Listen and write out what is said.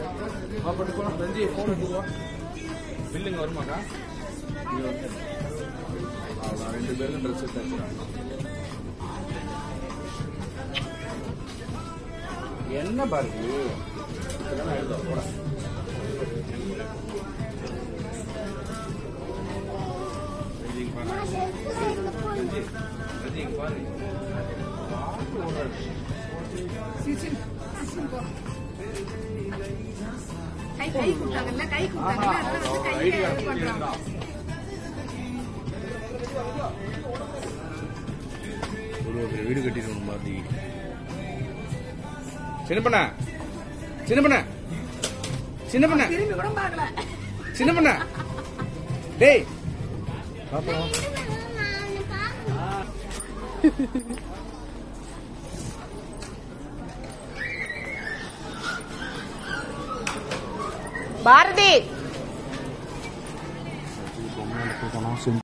பில்லுங்க வருமாக்கா? அவ்வளோ 2 பேருக்கு ட்ரெஸ் எடுத்து என்ன பாருங்க எழுத கை கொடுத்தாங்கல்ல, கை கொடுத்தாங்கல்ல. வீடு கட்டிடணும் மாதிரி. சின்ன பண்ண சின்ன பண்ண சின்ன பண்ண திரும்பி கூட பார்க்கல. சின்ன பண்ண டேய் பாப்போம். பாரதி